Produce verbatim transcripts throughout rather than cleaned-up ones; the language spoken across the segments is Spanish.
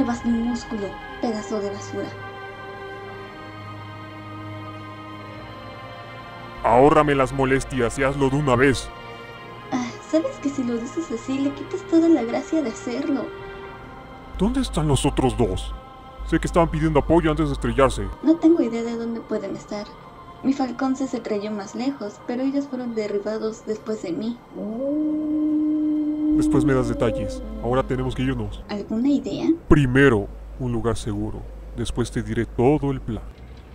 muevas ni un músculo, pedazo de basura. Ahórrame las molestias y hazlo de una vez. Ah, sabes que si lo dices así, le quitas toda la gracia de hacerlo. ¿Dónde están los otros dos? Sé que estaban pidiendo apoyo antes de estrellarse. No tengo idea de dónde pueden estar. Mi falcón se estrelló más lejos, pero ellos fueron derribados después de mí. Después me das detalles. Ahora tenemos que irnos. ¿Alguna idea? Primero, un lugar seguro. Después te diré todo el plan.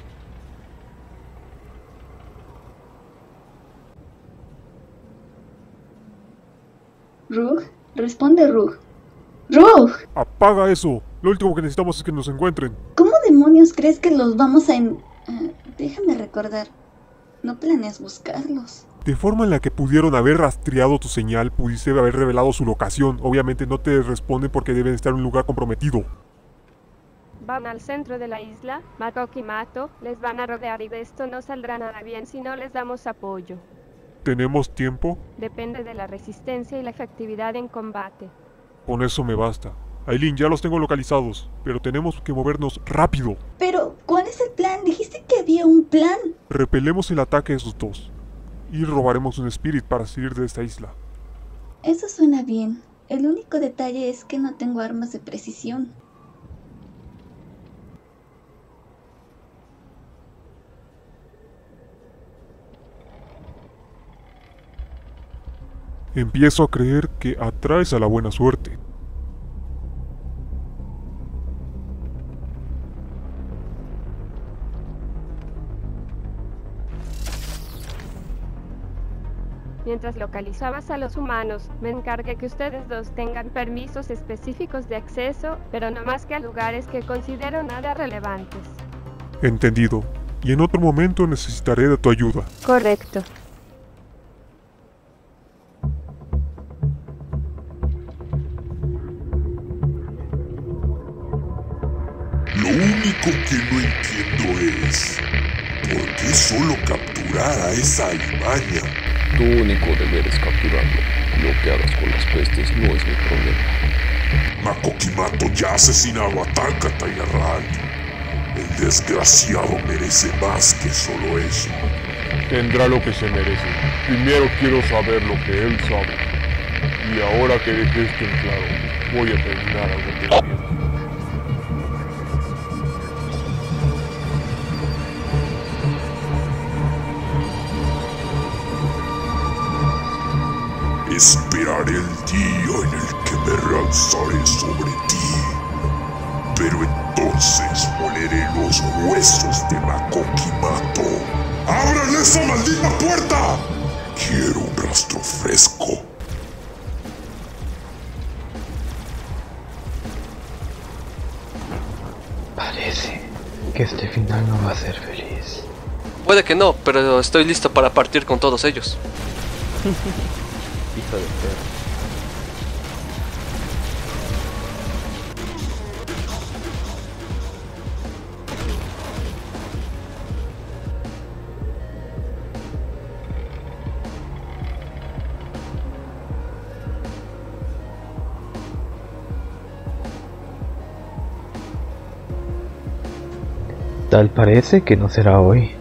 ¿Rug? Responde, Rug. ¡Rug! ¡Apaga eso! Lo último que necesitamos es que nos encuentren. ¿Cómo demonios crees que los vamos a en... Uh, déjame recordar. No planeas buscarlos. De forma en la que pudieron haber rastreado tu señal, pudiste haber revelado su locación. Obviamente no te responden porque deben estar en un lugar comprometido. Van al centro de la isla, Makoki y Mato, les van a rodear y de esto no saldrá nada bien si no les damos apoyo. ¿Tenemos tiempo? Depende de la resistencia y la efectividad en combate. Con eso me basta. Aileen, ya los tengo localizados, pero tenemos que movernos rápido. Pero, ¿cuál es el plan? Dijiste que había un plan. Repelemos el ataque de esos dos. Y robaremos un Spirit para salir de esta isla. Eso suena bien. El único detalle es que no tengo armas de precisión. Empiezo a creer que atraes a la buena suerte. Mientras localizabas a los humanos, me encargué que ustedes dos tengan permisos específicos de acceso, pero no más que a lugares que considero nada relevantes. Entendido. Y en otro momento necesitaré de tu ayuda. Correcto. Lo único que no entiendo es... ¿por qué solo capturar a esa alimaña? Tu único deber es capturarlo. Lo que hagas con las pestes no es mi problema. Makoki Mato ya ha asesinado a Takata y a Rai. El desgraciado merece más que solo eso. Tendrá lo que se merece. Primero quiero saber lo que él sabe. Y ahora que dejé esto en claro, voy a terminar algo que empieza. Esperaré el día en el que me realizaré sobre ti. Pero entonces moleré los huesos de Makoki Mato. ¡Ábranle esa maldita puerta! Quiero un rastro fresco. Parece que este final no va a ser feliz. Puede que no, pero estoy listo para partir con todos ellos. Hijo de perro. Tal parece que no será hoy.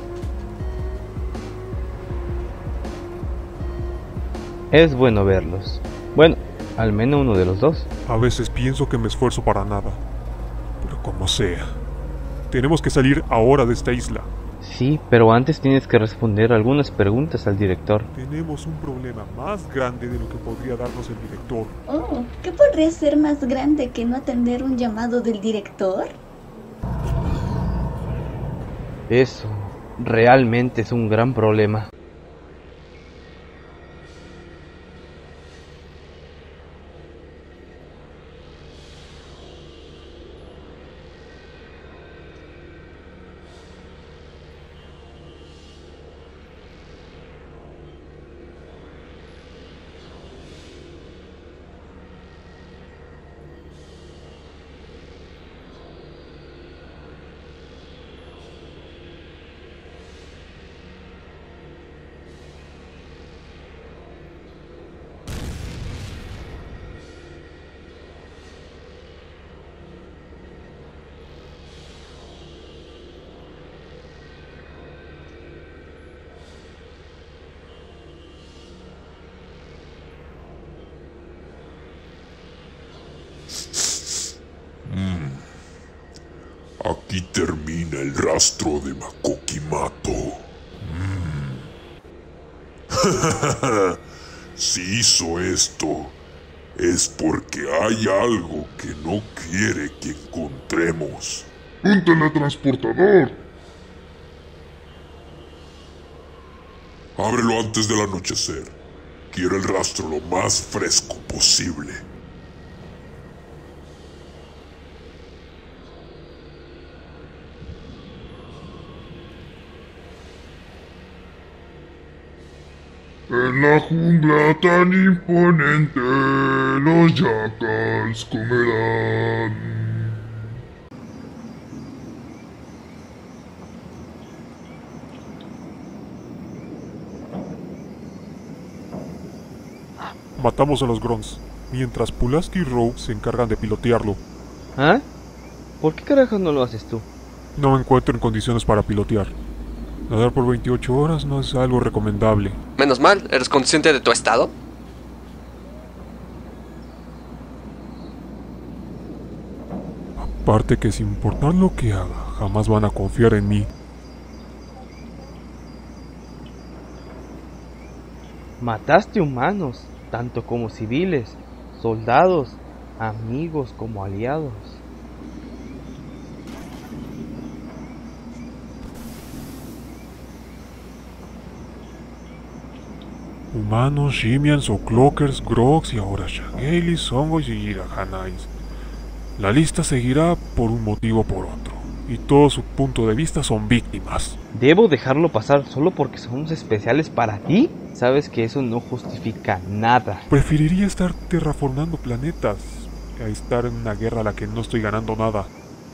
Es bueno verlos. Bueno, al menos uno de los dos. A veces pienso que me esfuerzo para nada. Pero como sea. Tenemos que salir ahora de esta isla. Sí, pero antes tienes que responder algunas preguntas al director. Tenemos un problema más grande de lo que podría darnos el director. Oh, ¿qué podría ser más grande que no atender un llamado del director? Eso realmente es un gran problema. Aquí termina el rastro de Makokimato. Mm. Si hizo esto, es porque hay algo que no quiere que encontremos. ¡Un teletransportador! Ábrelo antes del anochecer. Quiero el rastro lo más fresco posible. En la jungla tan imponente, los jackals comerán. Matamos a los Grunts, mientras Pulaski y Rogue se encargan de pilotearlo. ¿Ah? ¿Por qué carajo no lo haces tú? No me encuentro en condiciones para pilotear. Nadar por veintiocho horas no es algo recomendable. Menos mal, ¿eres consciente de tu estado? Aparte que sin importar lo que haga, jamás van a confiar en mí. Mataste humanos, tanto como civiles, soldados, amigos como aliados. Humanos, Shimians, O'Clockers, Grogs y ahora Shagelis, Zongos y Irahanais. La lista seguirá por un motivo o por otro, y todos su punto de vista son víctimas. ¿Debo dejarlo pasar solo porque somos especiales para ti? Sabes que eso no justifica nada. Preferiría estar terraformando planetas a estar en una guerra a la que no estoy ganando nada.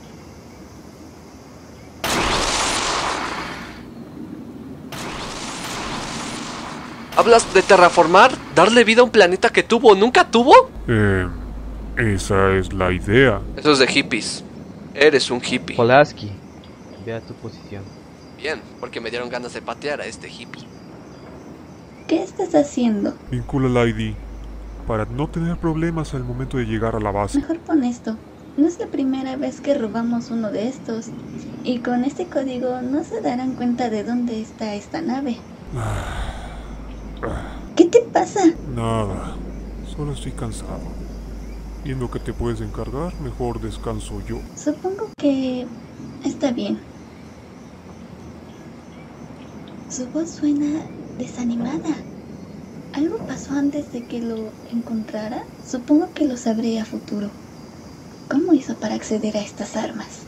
¿Hablas de terraformar? ¿Darle vida a un planeta que tuvo o nunca tuvo? Eh, esa es la idea. Eso es de hippies. Eres un hippie. Pulaski, ve a tu posición. Bien, porque me dieron ganas de patear a este hippie. ¿Qué estás haciendo? Vincula el I D para no tener problemas al momento de llegar a la base. Mejor pon esto. No es la primera vez que robamos uno de estos. Y con este código no se darán cuenta de dónde está esta nave. ¿Qué te pasa? Nada, solo estoy cansado. Viendo que te puedes encargar, mejor descanso yo. Supongo que está bien. Su voz suena desanimada. ¿Algo pasó antes de que lo encontrara? Supongo que lo sabré a futuro. ¿Cómo hizo para acceder a estas armas?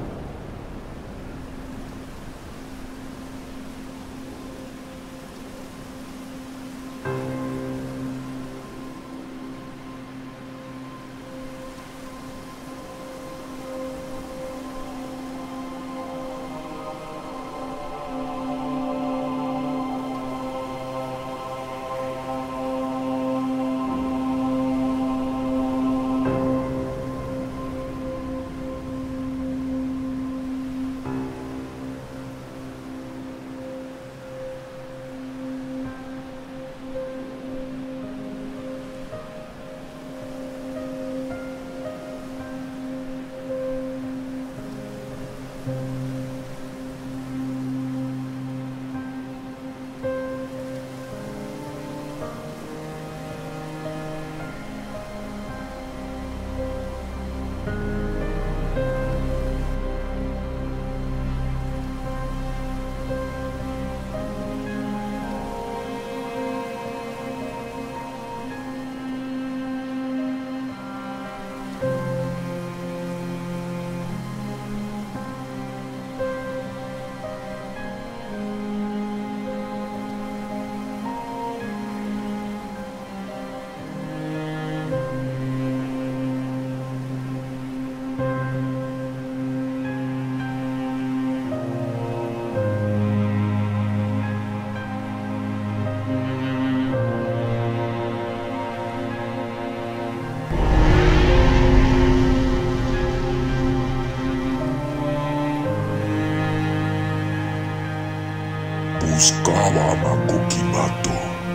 Buscaba a Makokimato,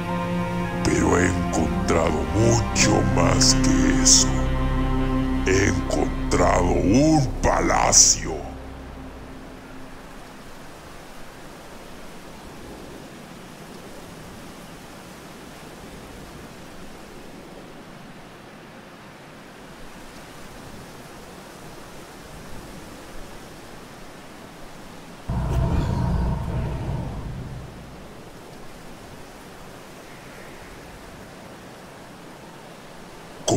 pero he encontrado mucho más que eso. He encontrado un palacio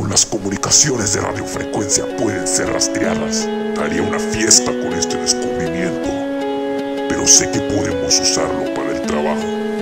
Aún las comunicaciones de radiofrecuencia pueden ser rastreadas. Daría una fiesta con este descubrimiento, pero sé que podemos usarlo para el trabajo.